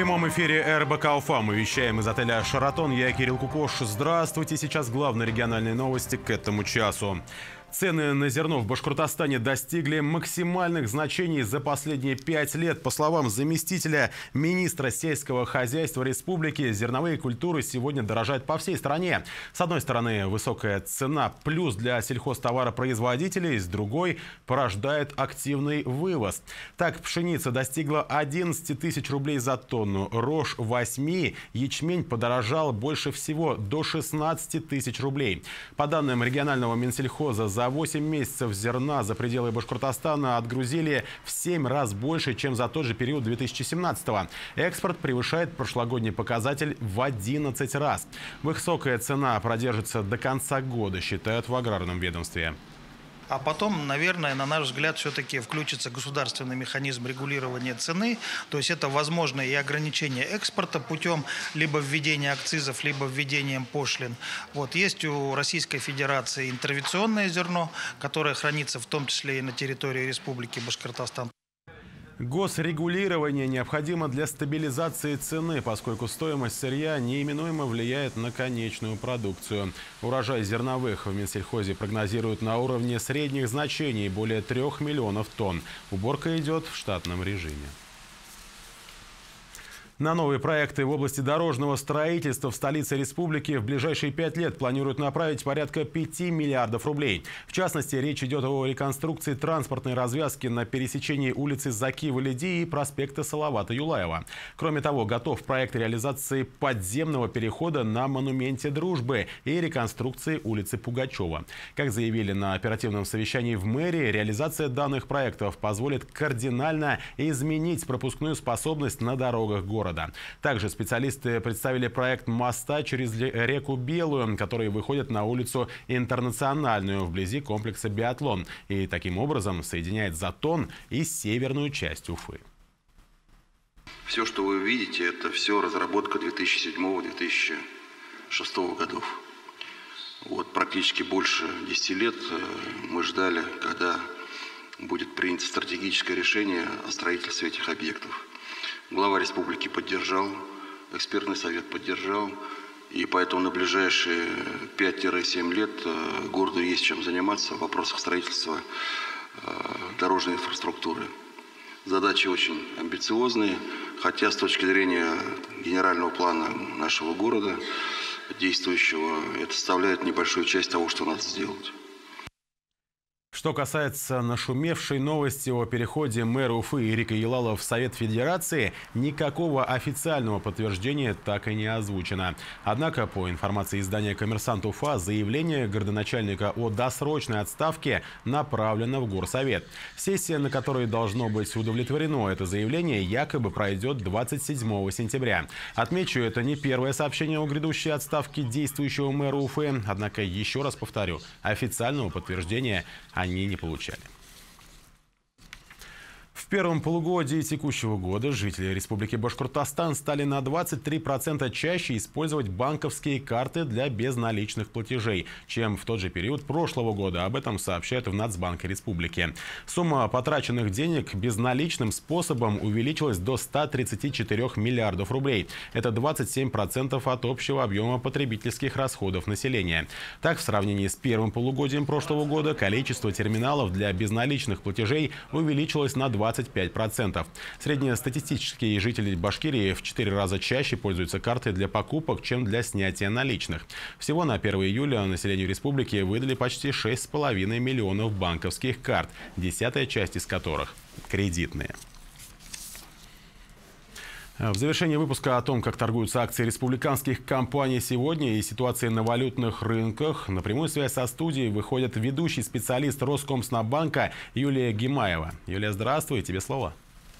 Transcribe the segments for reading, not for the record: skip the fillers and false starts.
прямом эфире РБК Уфа. Мы вещаем из отеля «Шаратон». Я Кирилл Кукош. Здравствуйте. Сейчас главные региональные новости к этому часу. Цены на зерно в Башкортостане достигли максимальных значений за последние 5 лет. По словам заместителя министра сельского хозяйства республики, зерновые культуры сегодня дорожают по всей стране. С одной стороны, высокая цена плюс для сельхозтоваропроизводителей, с другой порождает активный вывоз. Так, пшеница достигла 11 тысяч рублей за тонну, рожь 8, ячмень подорожал больше всего до 16 тысяч рублей. По данным регионального Минсельхоза, за 8 месяцев зерна за пределы Башкортостана отгрузили в 7 раз больше, чем за тот же период 2017-го. Экспорт превышает прошлогодний показатель в 11 раз. Высокая цена продержится до конца года, считают в аграрном ведомстве. А потом, наверное, на наш взгляд, все-таки включится государственный механизм регулирования цены. То есть это возможно и ограничение экспорта путем либо введения акцизов, либо введением пошлин. Вот. Есть у Российской Федерации интервенционное зерно, которое хранится в том числе и на территории Республики Башкортостан. Госрегулирование необходимо для стабилизации цены, поскольку стоимость сырья неименуемо влияет на конечную продукцию. Урожай зерновых в Минсельхозе прогнозируют на уровне средних значений более 3 миллионов тонн. Уборка идет в штатном режиме. На новые проекты в области дорожного строительства в столице республики в ближайшие 5 лет планируют направить порядка 5 миллиардов рублей. В частности, речь идет о реконструкции транспортной развязки на пересечении улицы Заки-Валиди и проспекта Салавата-Юлаева. Кроме того, готов проект реализации подземного перехода на монументе Дружбы и реконструкции улицы Пугачева. Как заявили на оперативном совещании в мэрии, реализация данных проектов позволит кардинально изменить пропускную способность на дорогах города. Также специалисты представили проект моста через реку Белую, который выходит на улицу Интернациональную вблизи комплекса «Биатлон» и таким образом соединяет Затон и северную часть Уфы. Все, что вы видите, это все разработка 2007-2006 годов. Вот практически больше 10 лет мы ждали, когда будет принято стратегическое решение о строительстве этих объектов. Глава республики поддержал, экспертный совет поддержал, и поэтому на ближайшие 5-7 лет городу есть чем заниматься в вопросах строительства дорожной инфраструктуры. Задачи очень амбициозные, хотя с точки зрения генерального плана нашего города, действующего, это составляет небольшую часть того, что надо сделать. Что касается нашумевшей новости о переходе мэра Уфы Ирика Елалова в Совет Федерации, никакого официального подтверждения так и не озвучено. Однако, по информации издания «Коммерсант Уфа», заявление городоначальника о досрочной отставке направлено в Горсовет. Сессия, на которой должно быть удовлетворено это заявление, якобы пройдет 27 сентября. Отмечу, это не первое сообщение о грядущей отставке действующего мэра Уфы. Однако, еще раз повторю, официального подтверждения они не получали. В первом полугодии текущего года жители Республики Башкортостан стали на 23% чаще использовать банковские карты для безналичных платежей, чем в тот же период прошлого года. Об этом сообщают в Нацбанке Республики. Сумма потраченных денег безналичным способом увеличилась до 134 миллиардов рублей. Это 27% от общего объема потребительских расходов населения. Так, в сравнении с первым полугодием прошлого года количество терминалов для безналичных платежей увеличилось на 25%. Среднестатистические жители Башкирии в 4 раза чаще пользуются картой для покупок, чем для снятия наличных. Всего на 1 июля населению республики выдали почти 6,5 миллионов банковских карт, 10-я часть из которых кредитные. В завершении выпуска о том, как торгуются акции республиканских компаний сегодня и ситуации на валютных рынках, на прямую связь со студией выходит ведущий специалист Роскомснабанка Юлия Гимаева. Юлия, здравствуй, тебе слово.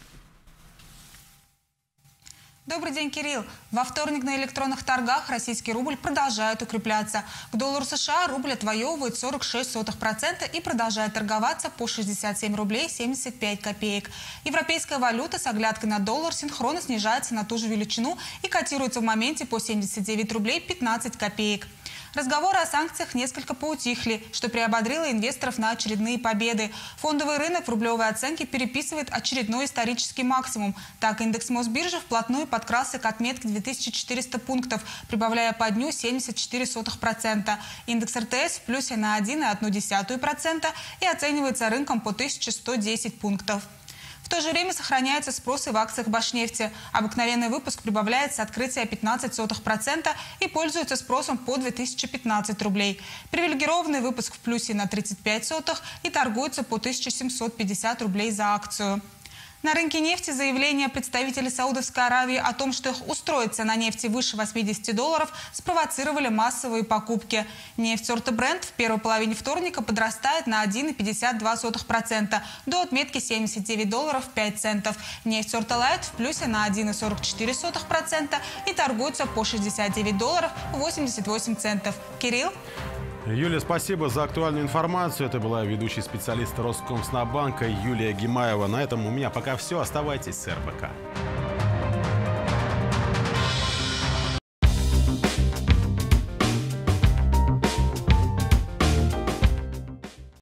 Добрый день, Кирилл. Во вторник на электронных торгах российский рубль продолжает укрепляться. К доллару США рубль отвоевывает 46% и продолжает торговаться по 67 рублей 75 копеек. Европейская валюта с оглядкой на доллар синхронно снижается на ту же величину и котируется в моменте по 79 рублей 15 копеек. Разговоры о санкциях несколько поутихли, что приободрило инвесторов на очередные победы. Фондовый рынок в рублевой оценке переписывает очередной исторический максимум. Так, индекс Мосбиржи вплотную подкрался к отметке 2400 пунктов, прибавляя по дню 0,74%. Индекс РТС в плюсе на 1,1% и оценивается рынком по 1110 пунктов. В то же время сохраняется спрос и в акциях Башнефти. Обыкновенный выпуск прибавляется с открытия 0,15% и пользуется спросом по 2015 рублей. Привилегированный выпуск в плюсе на 35 сотых и торгуется по 1750 рублей за акцию. На рынке нефти заявления представителей Саудовской Аравии о том, что их устроит цена нефти выше $80, спровоцировали массовые покупки. Нефть сорта Brent в первой половине вторника подрастает на 1,52% до отметки $79,05. Нефть сорта Light в плюсе на 1,44% и торгуется по $69,88. Кирилл? Юлия, спасибо за актуальную информацию. Это была ведущий специалист Роскомснабанка Юлия Гимаева. На этом у меня пока все. Оставайтесь с РБК.